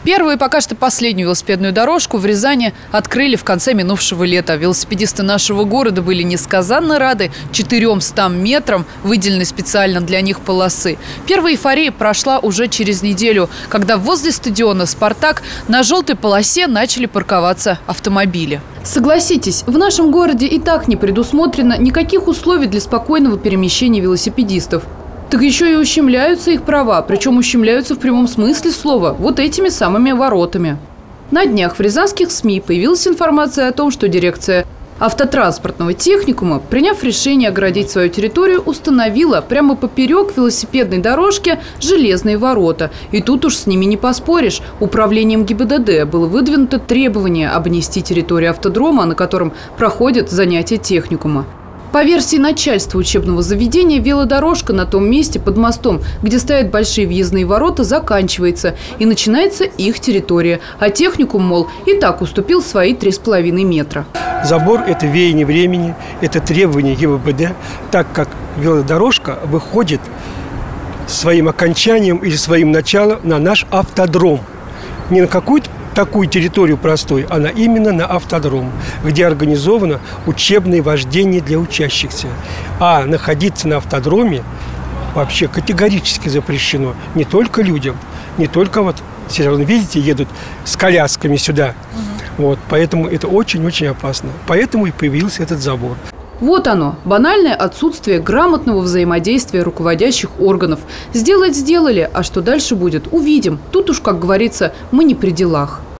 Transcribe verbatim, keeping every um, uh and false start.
Первую и пока что последнюю велосипедную дорожку в Рязани открыли в конце минувшего лета. Велосипедисты нашего города были несказанно рады четырёмстам метрам, выделенной специально для них полосы. Первая эйфория прошла уже через неделю, когда возле стадиона «Спартак» на желтой полосе начали парковаться автомобили. Согласитесь, в нашем городе и так не предусмотрено никаких условий для спокойного перемещения велосипедистов. Так еще и ущемляются их права, причем ущемляются в прямом смысле слова, вот этими самыми воротами. На днях в рязанских СМИ появилась информация о том, что дирекция автотранспортного техникума, приняв решение оградить свою территорию, установила прямо поперек велосипедной дорожки железные ворота. И тут уж с ними не поспоришь. Управлением ГИБДД было выдвинуто требование обнести территорию автодрома, на котором проходят занятия техникума. По версии начальства учебного заведения, велодорожка на том месте под мостом, где стоят большие въездные ворота, заканчивается. И начинается их территория. А техникум, мол, и так уступил свои три с половиной метра. Забор – это веяние времени, это требование ГИБДД, так как велодорожка выходит своим окончанием или своим началом на наш автодром. Не на какую-то такую территорию простой, она именно на автодром, где организовано учебное вождение для учащихся. А находиться на автодроме вообще категорически запрещено не только людям, не только вот, видите, едут с колясками сюда. Угу. Вот, поэтому это очень-очень опасно. Поэтому и появился этот забор. Вот оно, банальное отсутствие грамотного взаимодействия руководящих органов. Сделать сделали, а что дальше будет, увидим. Тут уж, как говорится, мы не при делах.